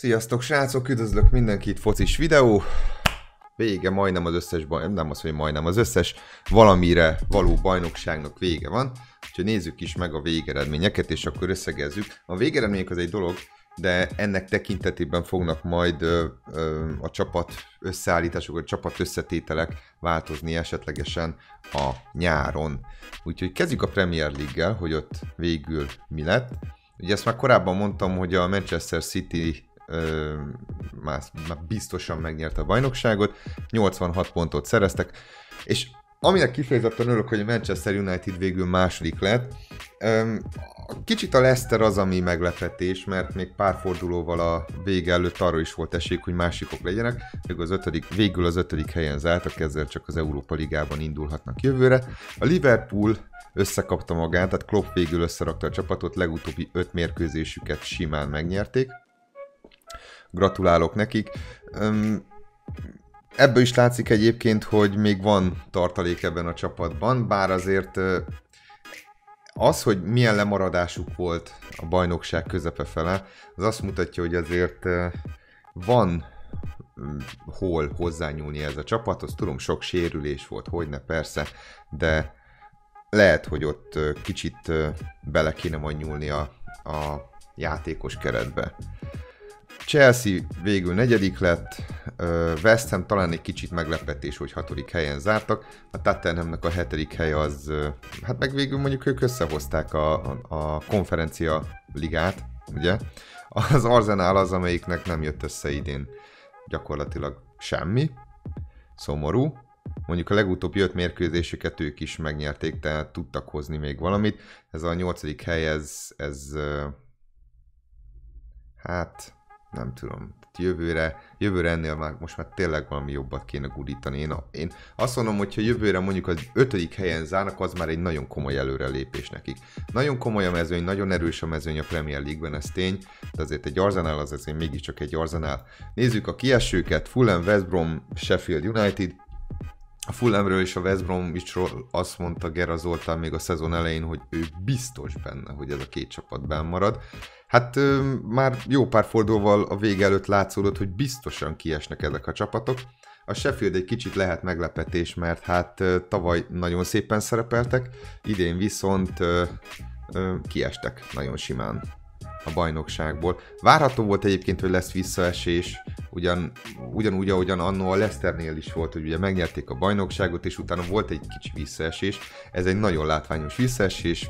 Sziasztok srácok, üdvözlök mindenkit, focis videó. Vége majdnem az összes nem az, hogy majdnem, az összes valamire való bajnokságnak vége van. Úgyhogy nézzük is meg a végeredményeket, és akkor összegezzük. A végeredmények az egy dolog, de ennek tekintetében fognak majd a csapat összeállítások, a csapat összetételek változni esetlegesen a nyáron. Úgyhogy kezdjük a Premier League-gel, hogy ott végül mi lett. Ugye ezt már korábban mondtam, hogy a Manchester City már biztosan megnyerte a bajnokságot, 86 pontot szereztek, és aminek kifejezetten örülök, hogy a Manchester United végül második lett. Kicsit a Leicester az, ami meglepetés, mert még pár fordulóval a vége előtt arra is volt esély, hogy másikok legyenek, végül az 5. helyen zártak, ezzel csak az Európa Ligában indulhatnak jövőre. A Liverpool összekapta magát, tehát Klopp végül összerakta a csapatot, legutóbbi 5 mérkőzésüket simán megnyerték. Gratulálok nekik. Ebből is látszik egyébként, hogy még van tartalék ebben a csapatban, bár azért az, hogy milyen lemaradásuk volt a bajnokság közepe fele, az azt mutatja, hogy azért van hol hozzányúlni ez a csapathoz. Tudom, sok sérülés volt, hogyne persze, de lehet, hogy ott kicsit bele kéne majd nyúlni a játékos keretbe. Chelsea végül 4. lett, West Ham talán egy kicsit meglepetés, hogy 6. helyen zártak, a Tottenhamnek a 7. hely az, hát meg végül mondjuk ők összehozták a konferencia ligát, ugye? Az Arsenal az, amelyiknek nem jött össze idén gyakorlatilag semmi, szomorú. Mondjuk a legutóbbi 5 mérkőzésüket ők is megnyerték, tehát tudtak hozni még valamit. Ez a 8. hely, ez hát nem tudom, jövőre ennél már most már tényleg valami jobbat kéne gurítani. Én azt mondom, hogy ha jövőre mondjuk az 5. helyen zárnak, az már egy nagyon komoly előrelépés nekik. Nagyon komoly a mezőny, nagyon erős a mezőny a Premier League-ben, ez tény, de azért egy Arsenal az azért mégiscsak egy Arsenal. Nézzük a kiesőket, Fulham, West Brom, Sheffield United. A Fulhamről és a West Bromwichról azt mondta Gera Zoltán még a szezon elején, hogy ő biztos benne, hogy ez a két csapat benn marad. Hát már jó pár fordulóval a vége előtt látszódott, hogy biztosan kiesnek ezek a csapatok. A Sheffield egy kicsit lehet meglepetés, mert hát tavaly nagyon szépen szerepeltek, idén viszont kiestek nagyon simán a bajnokságból. Várható volt egyébként, hogy lesz visszaesés, ugyanúgy, ahogyan annó a Leicesternél is volt, hogy ugye megnyerték a bajnokságot, és utána volt egy kicsi visszaesés. Ez egy nagyon látványos visszaesés.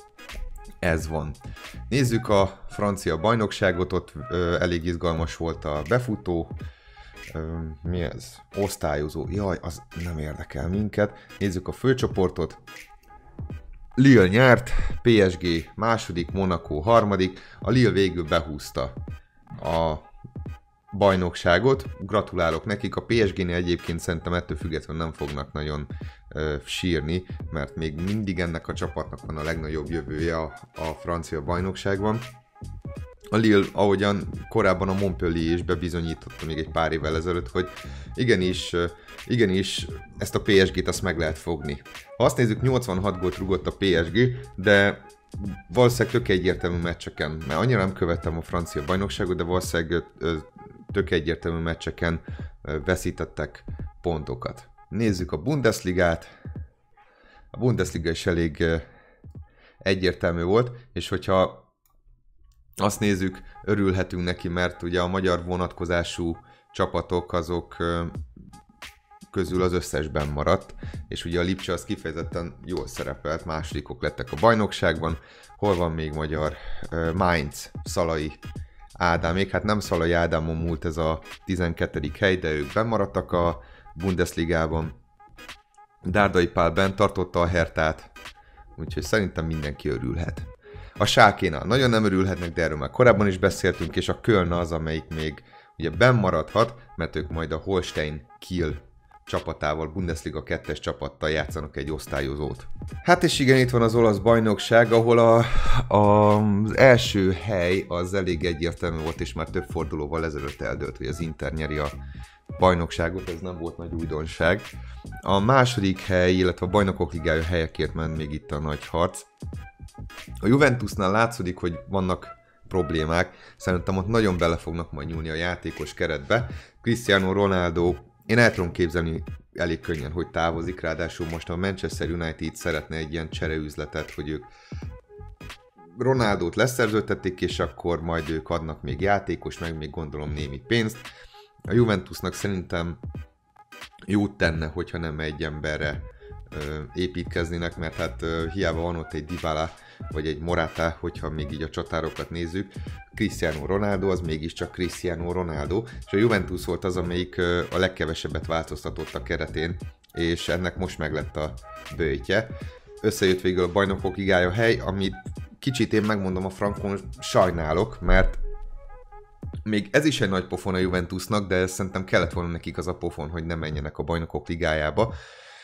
Ez van. Nézzük a francia bajnokságot, ott elég izgalmas volt a befutó. Mi ez? Osztályozó. Jaj, az nem érdekel minket. Nézzük a főcsoportot. Lille nyert, PSG második, Monaco harmadik. A Lille végül behúzta a bajnokságot. Gratulálok nekik. A PSG-nél egyébként szerintem ettől függetlenül nem fognak nagyon sírni, mert még mindig ennek a csapatnak van a legnagyobb jövője a francia bajnokságban. A Lille, ahogyan korábban a Montpellier is bebizonyította még egy pár évvel ezelőtt, hogy igenis ezt a PSG-t azt meg lehet fogni. Ha azt nézzük, 86 gólt rúgott a PSG, de valószínűleg tök egyértelmű meccseken, mert annyira nem követtem a francia bajnokságot, de valószínűleg tök egyértelmű meccseken veszítettek pontokat. Nézzük a Bundesligát. A Bundesliga is elég egyértelmű volt, és hogyha azt nézzük, örülhetünk neki, mert ugye a magyar vonatkozású csapatok azok közül az összesben maradt, és ugye a Lipcse az kifejezetten jól szerepelt, másodikok lettek a bajnokságban. Hol van még magyar? Mainz, Szalai Ádámék, hát nem Szalai Ádámon múlt ez a 12. hely, de ők bennmaradtak a Bundesligában. Dárdai Pál bent tartotta a Hertát, úgyhogy szerintem mindenki örülhet. A Schalkénál nagyon nem örülhetnek, de erről már korábban is beszéltünk, és a Köln az, amelyik még ugye bennmaradhat, mert ők majd a Holstein Kiel csapatával, Bundesliga 2-es csapattal játszanak egy osztályozót. Hát és igen, itt van az olasz bajnokság, ahol az első hely az elég egyértelmű volt, és már több fordulóval ezelőtt eldőlt, hogy az Inter nyeri a bajnokságot, ez nem volt nagy újdonság. A második hely, illetve a bajnokok ligája helyekért ment még itt a nagy harc. A Juventusnál látszódik, hogy vannak problémák. Szerintem ott nagyon bele fognak majd nyúlni a játékos keretbe. Cristiano Ronaldo, én el tudom képzelni elég könnyen, hogy távozik, ráadásul most a Manchester United szeretne egy ilyen csereüzletet, hogy ők Ronaldót leszerződtették, és akkor majd ők adnak még játékos, meg még gondolom némi pénzt. A Juventusnak szerintem jót tenne, hogyha nem egy emberre építkeznének, mert hát hiába van ott egy Dybala, vagy egy Morata, hogyha még így a csatárokat nézzük. Cristiano Ronaldo az mégiscsak Cristiano Ronaldo, és a Juventus volt az, amelyik a legkevesebbet változtatott a keretén, és ennek most meglett a böjtje. Összejött végül a Bajnokok Ligája hely, amit kicsit én megmondom a frankon, sajnálok, mert még ez is egy nagy pofon a Juventusnak, de szerintem kellett volna nekik az a pofon, hogy ne menjenek a Bajnokok Ligájába.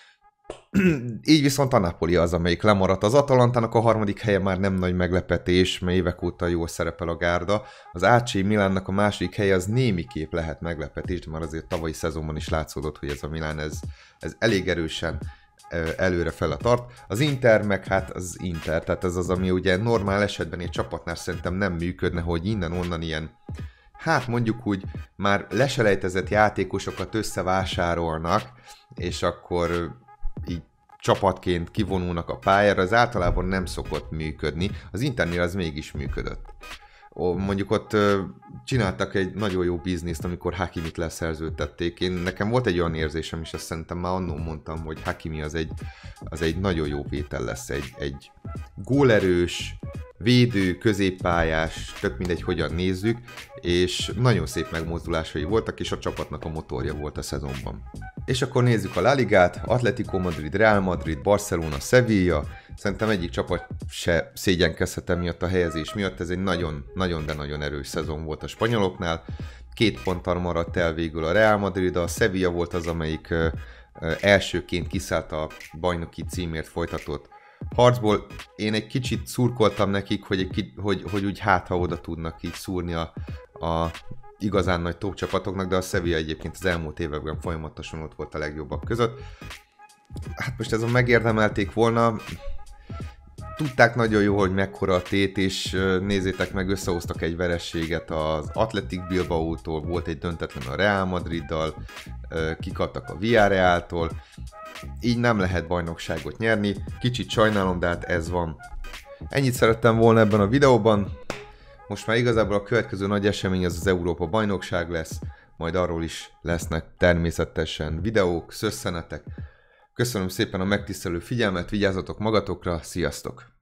Így viszont a Napoli az, amelyik lemaradt. Az Atalantának a harmadik helye már nem nagy meglepetés, mert évek óta jól szerepel a gárda. Az AC Milánnak a második helye az némiképp lehet meglepetés, de már azért tavalyi szezonban is látszódott, hogy ez a Milán ez elég erősen előre fel a tart. Az Inter meg hát az Inter, tehát ez az, ami ugye normál esetben egy csapatnál szerintem nem működne, hogy innen-onnan ilyen, hát mondjuk úgy már leselejtezett játékosokat összevásárolnak, és akkor így csapatként kivonulnak a pályára, az általában nem szokott működni. Az Internél az mégis működött. Mondjuk ott csináltak egy nagyon jó bizniszt, amikor Hakimit leszerződtették. Nekem volt egy olyan érzésem, és azt szerintem már annól mondtam, hogy Hakimi az egy nagyon jó vétel lesz. Egy gólerős, védő, középpályás, tök mindegy, hogyan nézzük, és nagyon szép megmozdulásai voltak, és a csapatnak a motorja volt a szezonban. És akkor nézzük a La Ligát, Atletico Madrid, Real Madrid, Barcelona, Sevilla. Szerintem egyik csapat se szégyenkezhet emiatt a helyezés miatt, ez egy nagyon, de nagyon erős szezon volt a spanyoloknál. 2 ponttal maradt el végül a Real Madrid, a Sevilla volt az, amelyik elsőként kiszállt a bajnoki címért folytatott harcból. Én egy kicsit szurkoltam nekik, hogy úgy ha oda tudnak így szúrni a igazán nagy top csapatoknak, de a Sevilla egyébként az elmúlt években folyamatosan ott volt a legjobbak között. Hát most ez a megérdemelték volna, tudták nagyon jó, hogy mekkora a tét, és nézzétek meg, összehoztak egy vereséget az Athletic Bilbao-tól, volt egy döntetlen a Real Madriddal, kikaptak a Villarreal-tól, így nem lehet bajnokságot nyerni, kicsit sajnálom, de hát ez van. Ennyit szerettem volna ebben a videóban, most már igazából a következő nagy esemény az Európa-bajnokság lesz, majd arról is lesznek természetesen videók, szösszenetek. Köszönöm szépen a megtisztelő figyelmet, vigyázzatok magatokra, sziasztok!